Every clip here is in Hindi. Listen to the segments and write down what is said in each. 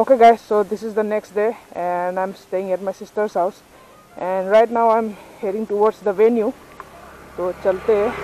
Okay guys, so this is the next day and I'm staying at my sister's house and right now I'm heading towards the venue. तो चलते हैं.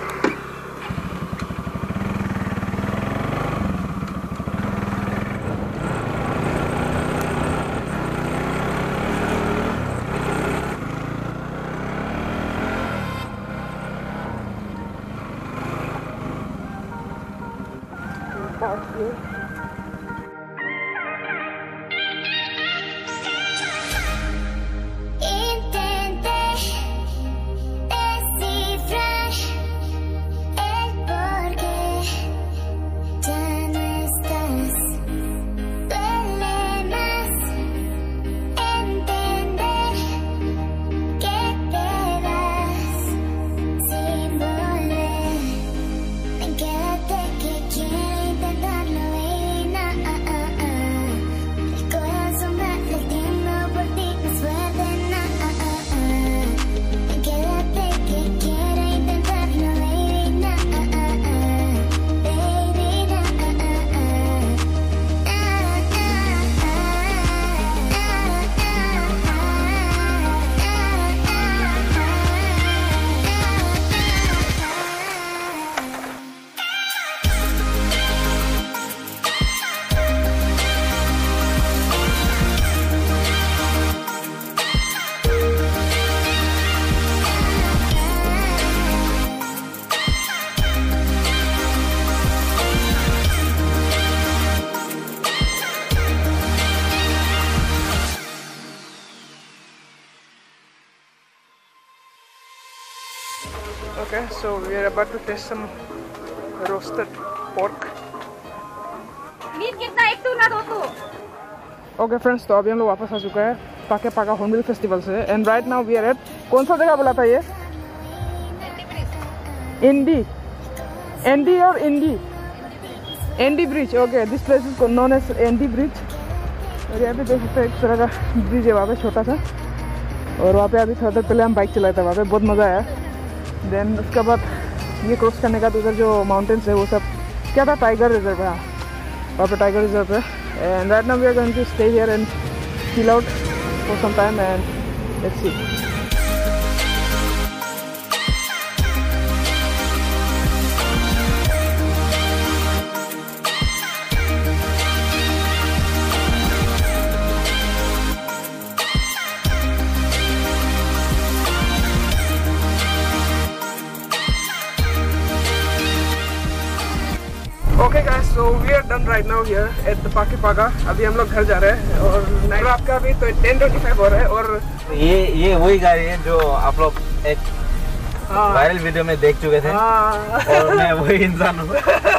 Okay, so we are about to taste some roasted pork. Meat कितना एक तू ना दो तू. Okay friends, तो अभी हम लोग वापस आ चुका है पाके पाका हॉर्नबिल फेस्टिवल से and right now we are at कौन सा जगह बोला था ये? Andy और Andy Bridge. Okay, this place is known as Andy Bridge. और यहाँ पे देख सकते हैं एक तरह का ब्रिज है वहाँ पे छोटा सा और वहाँ पे अभी थोड़ा देर पहले हम बाइक चलाए थे वहाँ पे बहुत मज़ा आया. देन उसके बाद ये क्रॉस करने का तो उधर जो माउंटेन्स है वो सब क्या था टाइगर रिजर्व है वहाँ पे टाइगर रिजर्व है. And right now we are going to stay here and chill out for some time and let's see. Okay guys, so we are done right now here at the Pake Paga. अभी हम लोग घर जा रहे हैं और नाइट आपका अभी तो 10:25 हो रहा है और ये वही गाड़ी है जो आप लोग एक वायरल वीडियो में देख चुके थे और मैं वही इंसान हूँ.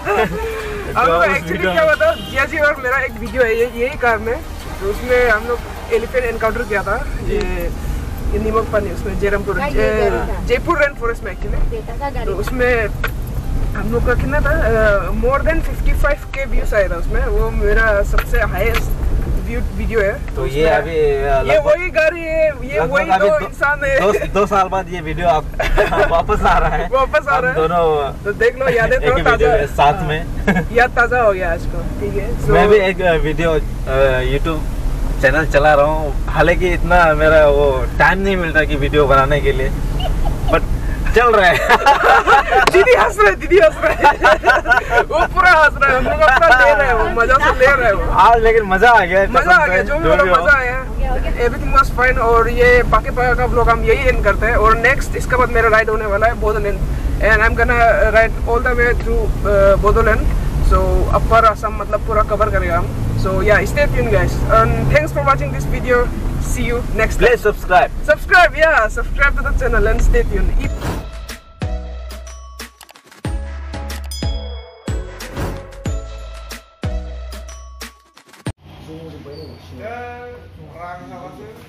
एक्चुअली क्या हुआ जिया जी और मेरा एक वीडियो है यही कार में तो उसमें हम लोग एलिफेंट एनकाउंटर किया था ये नीमक पानी उसमें जयपुर रेन फॉरेस्ट में एक्चुअली. तो उसमें हम लोग का कितना था मोर देन 55K व्यूज आया था उसमें. वो मेरा सबसे हाईएस्ट व्यूड वीडियो है. तो ये अभी ये वही गाड़ी है ये वही दो इंसान है. 2 साल बाद ये वीडियो आप वापस आ रहा है दोनों. तो देख लो यादें थोड़ा ताजा साथ में याद ताजा हो गया आज को. ठीक है, मैं भी एक वीडियो यूट्यूब चैनल चला रहा हूँ. हालांकि इतना मेरा वो टाइम नहीं मिलता कि वीडियो बनाने के लिए बट चल रहा है. दीदी हंस रहे वो पूरा हंस रहा है. हम लोग अपना ले रहे हैं वो मजा से ले रहे हैं वो. आज लेकिन मजा आ गया जो भी मजा आया. एवरीथिंग वाज फाइन और ये पाके पाका का व्लॉग हम यही एंड करते हैं और नेक्स्ट इसके बाद मेरा राइड होने वाला है Bodoland and I am gonna ride all the way through Bodoland. So upper Assam मतलब पूरा कवर करेगा हम. So yeah, stay tuned guys and thanks for watching this video. See you next time. Please subscribe. Subscribe to the channel and stay tuned.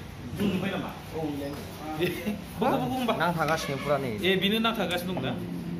낭 다가시네 불안해. 예, 미는 낭 다가시는 거야?